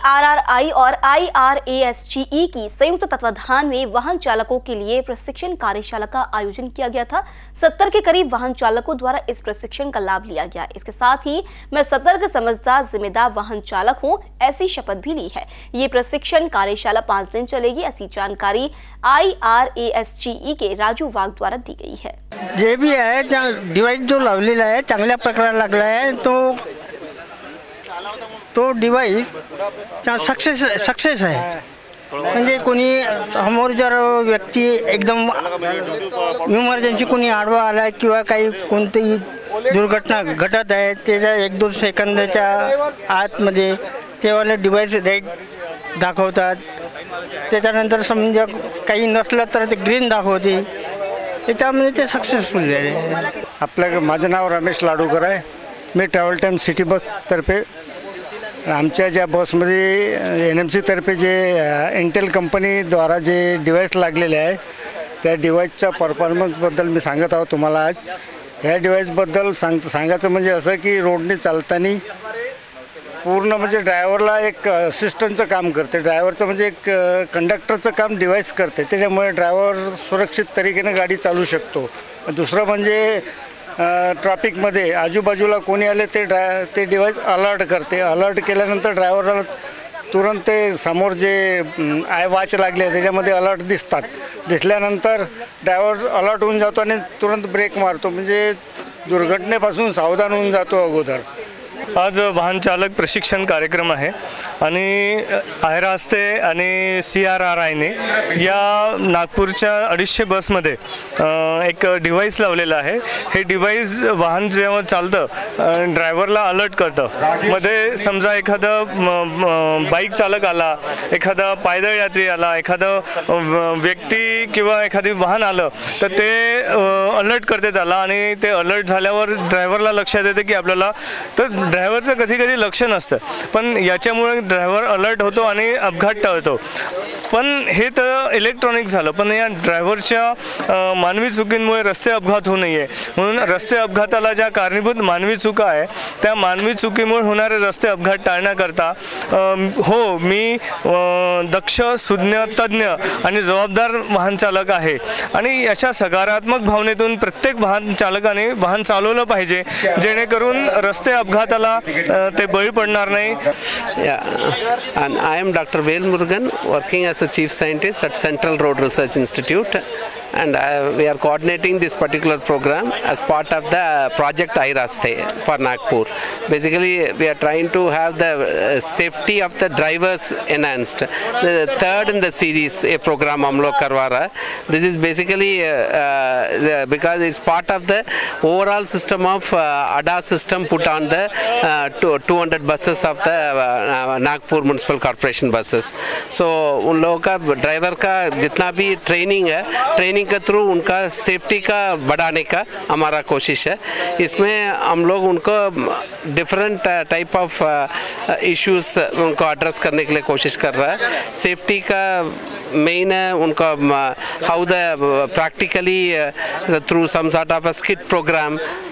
CRRI और IRASGE की संयुक्त तत्वाधान में वाहन चालकों के लिए प्रशिक्षण कार्यशाला का आयोजन किया गया था। 70 के करीब वाहन चालकों द्वारा इस प्रशिक्षण का लाभ लिया गया। इसके साथ ही मैं सतर्क, समझदार, जिम्मेदार वाहन चालक हूं, ऐसी शपथ भी ली है। ये प्रशिक्षण कार्यशाला 5 दिन चलेगी, ऐसी जानकारी IRASGE के राजू वाघ द्वारा दी गई है। जे भी आहे डिवाइस जो लावलेला आहे चांगल्या प्रकारे लागला आहे, तो डिवाइस सक्सेस आहे। म्हणजे कोणी समोर जर व्यक्ती एकदम इमर्जन्सी कोणी आडवा आला किंवा काही कोणतीही दुर्घटना घटत आहे, त्याच्या 1-2 सेकंदाच्या आतमध्ये तेवाले डिवाइस रेड दाखवतात। त्याच्यानंतर समजा काही नसलं तर ते ग्रीन दाखवते, त्याच्यामध्ये ते सक्सेसफुल झाले। माझं नाव रमेश लाडूकर आहे। मी ट्रॅव्हल टाइम सिटी बस तर्फे आमच्या ज्या बसमध्ये NMC तर्फे जे इंटेल कंपनीद्वारा जे डिवाइस लागलेले आहे त्या डिवाइसच्या परफॉर्मन्सबद्दल मी सांगत आहोत तुम्हाला। आज ह्या डिवाइसबद्दल सांगायचं म्हणजे असं की रोडने चालताना पूर्ण म्हणजे ड्रायव्हरला एक असिस्टंटचं काम करते। ड्रायव्हरचं म्हणजे एक कंडक्टरचं काम डिवाइस करते, त्याच्यामुळे ड्रायव्हर सुरक्षित तरीकेने गाडी चालू शकतो। दुसरं म्हणजे ट्रॅफिकमध्ये आजूबाजूला कोणी आले ते डिवाइस अलर्ट करते। अलर्ट केल्यानंतर ड्रायव्हरला तुरंत ते समोर जे आय वॉच लागले त्याच्यामध्ये अलर्ट दिसतात। दिसल्यानंतर ड्रायव्हर अलर्ट होऊन जातो आणि तुरंत ब्रेक मारतो, म्हणजे दुर्घटनेपासून सावधान होऊन जातो अगोदर। आज वाहन चालक प्रशिक्षण कार्यक्रम आहे आणि आयरास्ते आणि CRRIने या नागपूरच्या 250 बसमध्ये एक डिवाइस लावलेला आहे। हे डिवाइस वाहन जेव्हा चालतं ड्रायव्हरला अलर्ट करतं। मध्ये समजा एखादा बाईक चालक आला, एखादा पायदळ यात्री आला, एखादा व्यक्ती किंवा एखादी वाहन आलं तर ते अलर्ट करते त्याला, आणि ते अलर्ट झाल्यावर ड्रायव्हरला लक्षात येते की आपल्याला तर ड्रायव्हरचं कधी लक्ष नसतं, पण याच्यामुळे ड्रायव्हर अलर्ट होतो आणि अपघात टळतो। पण हे तर इलेक्ट्रॉनिक झालं, पण या ड्रायव्हरच्या मानवी चुकींमुळे रस्ते अपघात होऊ नये म्हणून रस्ते अपघाताला ज्या कारणीभूत मानवी चुका आहे त्या मानवी चुकीमुळे होणारे रस्ते अपघात टाळण्याकरता मी दक्ष, सुज्ञ, तज्ञ आणि जबाबदार वाहन चालक आहे, आणि अशा सकारात्मक भावनेतून प्रत्येक वाहन चालकाने वाहन चालवलं पाहिजे, जेणेकरून रस्ते अपघाताला ते बळी पडणार नाही। And I am Dr. Vel Murugan, working as a chief scientist at Central Road Research Institute, and we are coordinating this particular program as part of the project IRASTE for Nagpur. Basically, we are trying to have the safety of the drivers enhanced. The third in the series a program हम लोग करवा रहा है। This is basically because it's part of the overall system of ADAS system put on the 200 buses of the Nagpur Municipal Corporation buses. So उन लोगों का driver का जितना भी training है, ट्रेनिंग के थ्रू उनका सेफ्टी का बढ़ाने का हमारा कोशिश है। इसमें हम लोग उनको डिफरेंट टाइप ऑफ इश्यूज उनको एड्रेस करने के लिए कोशिश कर रहा है। सेफ्टी का मेन है उनका how the practically through some sort of a skit programme